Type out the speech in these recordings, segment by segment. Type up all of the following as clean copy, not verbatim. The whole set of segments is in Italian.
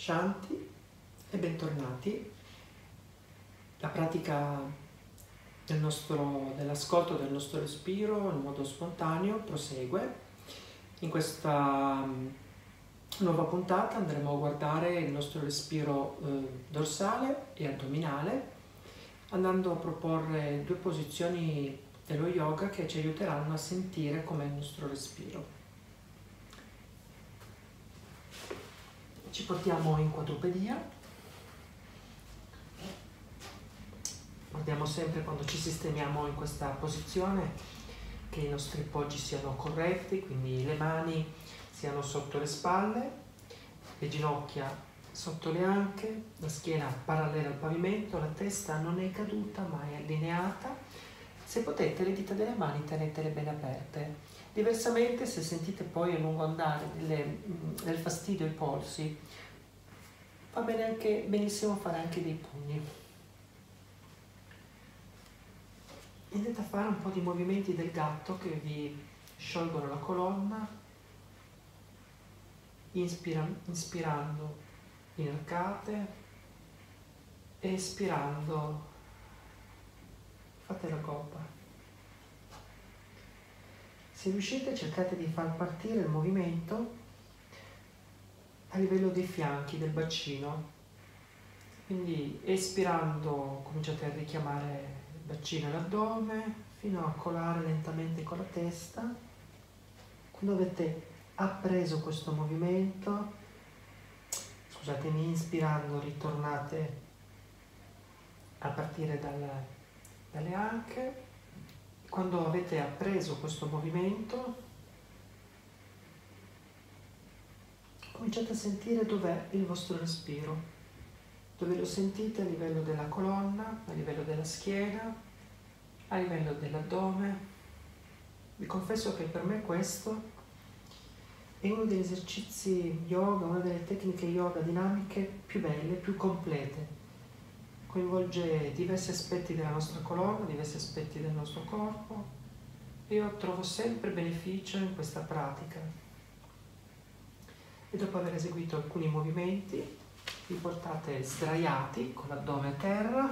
Shanti e bentornati. La pratica dell'ascolto del nostro respiro in modo spontaneo prosegue. In questa nuova puntata andremo a guardare il nostro respiro dorsale e addominale, andando a proporre due posizioni dello yoga che ci aiuteranno a sentire com'è il nostro respiro. Ci portiamo in quadrupedia. Guardiamo sempre, quando ci sistemiamo in questa posizione, che i nostri poggi siano corretti, quindi le mani siano sotto le spalle, le ginocchia sotto le anche, la schiena parallela al pavimento, la testa non è caduta ma è allineata. Se potete, le dita delle mani tenetele bene aperte. Diversamente, se sentite poi a lungo andare del fastidio ai polsi, va bene anche benissimo fare anche dei pugni. Iniziate a fare un po' di movimenti del gatto che vi sciolgono la colonna, inspirando inarcate, espirando fate la gobba. Se riuscite, cercate di far partire il movimento a livello dei fianchi, del bacino. Quindi espirando cominciate a richiamare il bacino e l'addome fino a colare lentamente con la testa. Quando avete appreso questo movimento, scusatemi, inspirando ritornate a partire dalle anche. Quando avete appreso questo movimento, cominciate a sentire dov'è il vostro respiro, dove lo sentite a livello della colonna, a livello della schiena, a livello dell'addome. Vi confesso che per me questo è uno degli esercizi yoga, una delle tecniche yoga dinamiche più belle, più complete. Coinvolge diversi aspetti della nostra colonna, diversi aspetti del nostro corpo. Io trovo sempre beneficio in questa pratica. E dopo aver eseguito alcuni movimenti, vi portate sdraiati con l'addome a terra.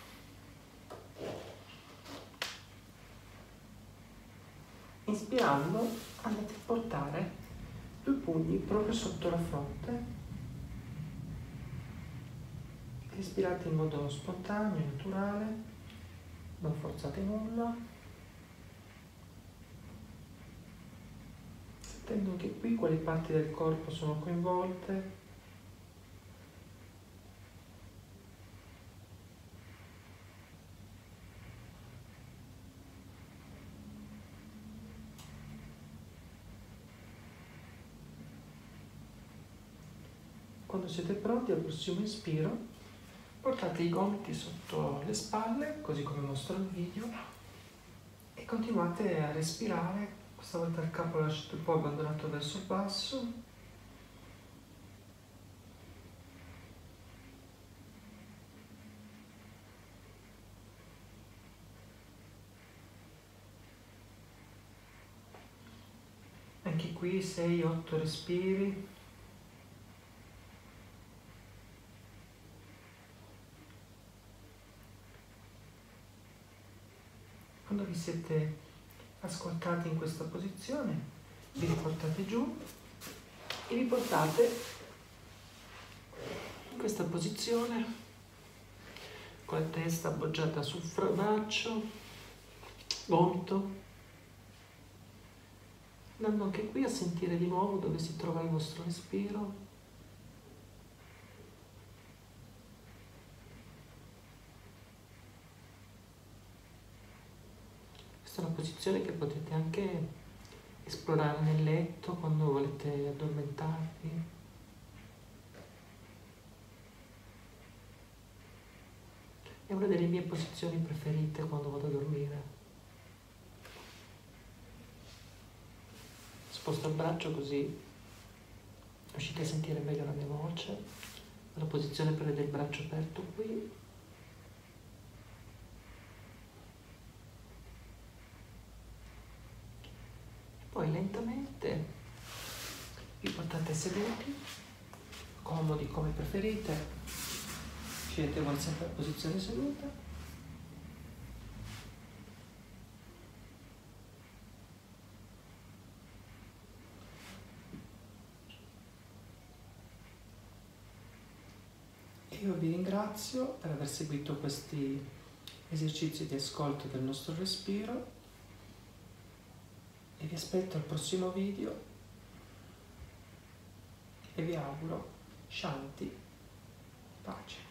Inspirando, andate a portare due pugni proprio sotto la fronte. Respirate in modo spontaneo, naturale, non forzate nulla, sentendo anche qui quali parti del corpo sono coinvolte. Quando siete pronti al prossimo inspiro, portate i gomiti sotto le spalle, così come mostro nel video, e continuate a respirare. Questa volta il capo lasciate un po' abbandonato verso il basso. Anche qui 6-8 respiri. Quando vi siete ascoltati in questa posizione, vi riportate giù e vi portate in questa posizione con la testa appoggiata sul braccio, gomito, andando anche qui a sentire di nuovo dove si trova il vostro respiro. Questa è una posizione che potete anche esplorare nel letto quando volete addormentarvi. È una delle mie posizioni preferite quando vado a dormire. Sposto il braccio così riuscite a sentire meglio la mia voce. La posizione prevede il braccio aperto qui. Poi lentamente vi portate seduti comodi come preferite, scegliete voi sempre la posizione seduta. Io vi ringrazio per aver seguito questi esercizi di ascolto del nostro respiro e vi aspetto al prossimo video e vi auguro Shanti, pace.